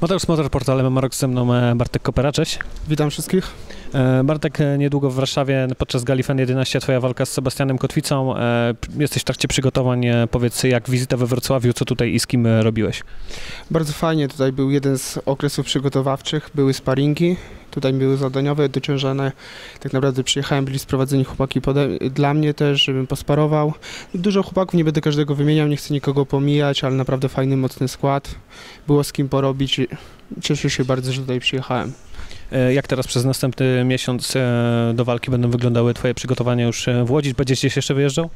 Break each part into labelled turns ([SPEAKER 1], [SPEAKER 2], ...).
[SPEAKER 1] Mateusz Motor, portal MMA, ze mną Bartek Kopera, cześć.
[SPEAKER 2] Witam wszystkich.
[SPEAKER 1] Bartek, niedługo w Warszawie podczas gali FEN 11 twoja walka z Sebastianem Kotwicą. Jesteś w trakcie przygotowań. Powiedz, jak wizyta we Wrocławiu, co tutaj i z kim robiłeś?
[SPEAKER 2] Bardzo fajnie, tutaj był jeden z okresów przygotowawczych, były sparingi, tutaj były zadaniowe, dociążane. Tak naprawdę przyjechałem, byli sprowadzeni chłopaki dla mnie też, żebym posparował. Dużo chłopaków, nie będę każdego wymieniał, nie chcę nikogo pomijać, ale naprawdę fajny, mocny skład. Było z kim porobić. Cieszę się bardzo, że tutaj przyjechałem.
[SPEAKER 1] Jak teraz przez następny miesiąc do walki będą wyglądały twoje przygotowania już w Łodzi? Będziesz gdzieś jeszcze wyjeżdżał?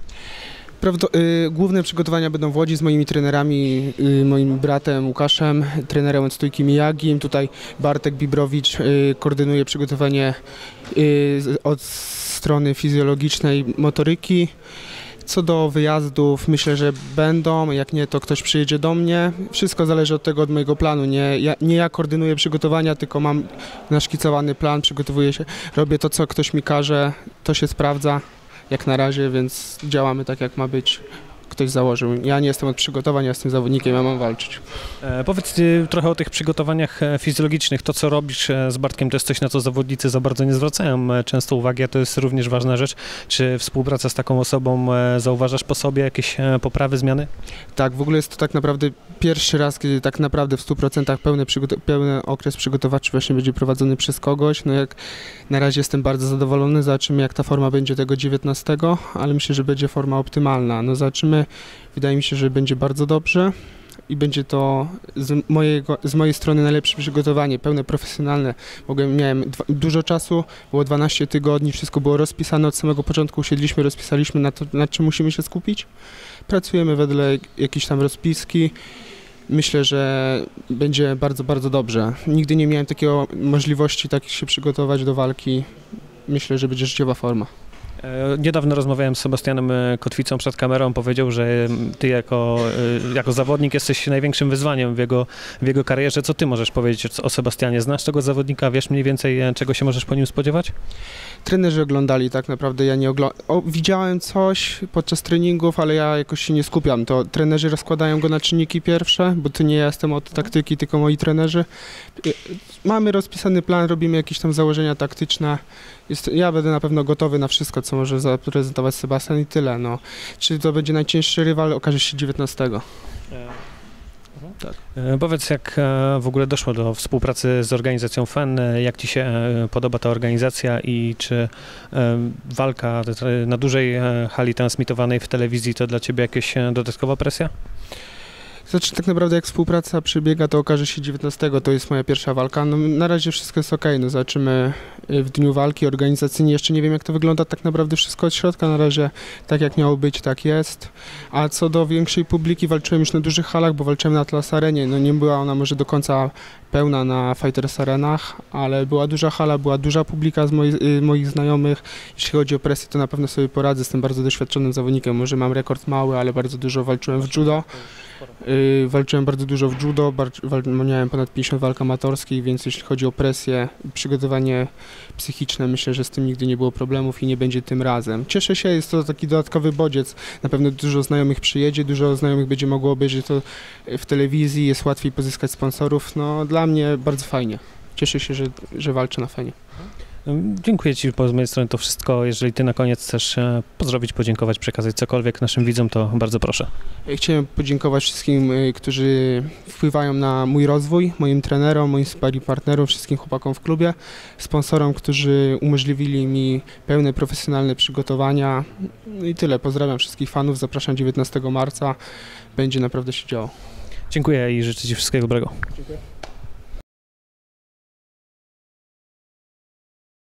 [SPEAKER 2] Główne przygotowania będą w Łodzi z moimi trenerami, moim bratem Łukaszem, trenerem od stójki Miyagim. Tutaj Bartek Bibrowicz koordynuje przygotowanie od strony fizjologicznej, motoryki. Co do wyjazdów, myślę, że będą, jak nie, to ktoś przyjedzie do mnie. Wszystko zależy od mojego planu. Nie ja koordynuję przygotowania, tylko mam naszkicowany plan, przygotowuję się, robię to, co ktoś mi każe, to się sprawdza jak na razie, więc działamy tak, jak ma być. Ktoś założył. Ja nie jestem od przygotowań, ja jestem zawodnikiem, ja mam walczyć.
[SPEAKER 1] Powiedz trochę o tych przygotowaniach fizjologicznych. To, co robisz z Bartkiem, to jest coś, na co zawodnicy za bardzo nie zwracają często uwagi, a to jest również ważna rzecz. Czy współpraca z taką osobą, zauważasz po sobie jakieś poprawy, zmiany?
[SPEAKER 2] Tak, w ogóle jest to tak naprawdę pierwszy raz, kiedy tak naprawdę w 100% pełny okres przygotowawczy właśnie będzie prowadzony przez kogoś. No jak na razie jestem bardzo zadowolony, zobaczymy, jak ta forma będzie tego 19, ale myślę, że będzie forma optymalna. No zobaczymy. Wydaje mi się, że będzie bardzo dobrze i będzie to z mojej strony najlepsze przygotowanie, pełne, profesjonalne. Miałem dużo czasu, było 12 tygodni, wszystko było rozpisane od samego początku, usiedliśmy, rozpisaliśmy na to, nad czym musimy się skupić. Pracujemy wedle jakiejś tam rozpiski. Myślę, że będzie bardzo, bardzo dobrze. Nigdy nie miałem takiego możliwości tak się przygotować do walki. Myślę, że będzie życiowa forma.
[SPEAKER 1] Niedawno rozmawiałem z Sebastianem Kotwicą przed kamerą, powiedział, że ty jako zawodnik jesteś największym wyzwaniem w jego karierze. Co ty możesz powiedzieć o Sebastianie? Znasz tego zawodnika, wiesz mniej więcej, czego się możesz po nim spodziewać?
[SPEAKER 2] Trenerzy oglądali, tak naprawdę ja nie widziałem coś podczas treningów, ale ja jakoś się nie skupiam. To trenerzy rozkładają go na czynniki pierwsze, bo tu nie ja jestem od taktyki, tylko moi trenerzy. Mamy rozpisany plan, robimy jakieś tam założenia taktyczne. Ja będę na pewno gotowy na wszystko, co może zaprezentować Sebastian i tyle. No. Czy to będzie najcięższy rywal, okaże się 19.
[SPEAKER 1] Tak. Powiedz, jak w ogóle doszło do współpracy z organizacją FEN, jak ci się podoba ta organizacja i czy walka na dużej hali transmitowanej w telewizji to dla ciebie jakaś dodatkowa presja?
[SPEAKER 2] Znaczy tak naprawdę jak współpraca przebiega, to okaże się 19, to jest moja pierwsza walka. No, na razie wszystko jest okej, no zobaczymy w dniu walki organizacyjnie. Jeszcze nie wiem, jak to wygląda tak naprawdę wszystko od środka. Na razie tak jak miało być, tak jest. A co do większej publiki, walczyłem już na dużych halach, bo walczyłem na Atlas Arenie. No nie była ona może do końca pełna na Fighters Arenach, ale była duża hala, była duża publika z moich znajomych. Jeśli chodzi o presję, to na pewno sobie poradzę. Jestem bardzo doświadczonym zawodnikiem. Może mam rekord mały, ale bardzo dużo walczyłem w judo. Walczyłem bardzo dużo w judo, miałem ponad 50 walk amatorskich, więc jeśli chodzi o presję i przygotowanie psychiczne, myślę, że z tym nigdy nie było problemów i nie będzie tym razem. Cieszę się, jest to taki dodatkowy bodziec. Na pewno dużo znajomych przyjedzie, dużo znajomych będzie mogło obejrzeć to w telewizji, jest łatwiej pozyskać sponsorów. No, dla mnie bardzo fajnie. Cieszę się, że walczę na Fenie.
[SPEAKER 1] Dziękuję ci z mojej strony to wszystko. Jeżeli ty na koniec chcesz pozdrowić, podziękować, przekazać cokolwiek naszym widzom, to bardzo proszę.
[SPEAKER 2] Chciałem podziękować wszystkim, którzy wpływają na mój rozwój, moim trenerom, moim sparring partnerom, wszystkim chłopakom w klubie, sponsorom, którzy umożliwili mi pełne profesjonalne przygotowania. No i tyle. Pozdrawiam wszystkich fanów. Zapraszam 19 marca. Będzie naprawdę się działo.
[SPEAKER 1] Dziękuję i życzę ci wszystkiego dobrego.
[SPEAKER 2] Dziękuję.